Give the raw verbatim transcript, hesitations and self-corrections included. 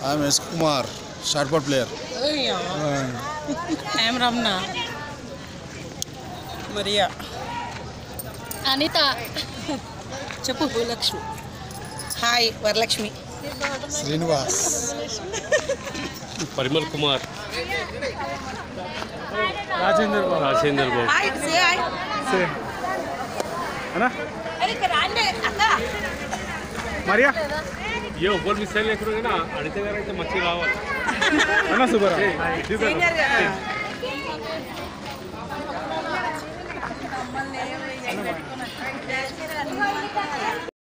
I am S. Kumar, shot put player. I am Ramna. Maria. Anita. Chappu. Lakshmi. Hi, Varalakshmi. Srinivas. Parimal Kumar. Rajendra Babu. Rajendra Babu. Hi, say hi. Say. Anna? अरे कराने आता Maria? ये ऊपर missile लेकर ना अड़ते कर रहे थे मच्छी रावल Anna Subara. Senior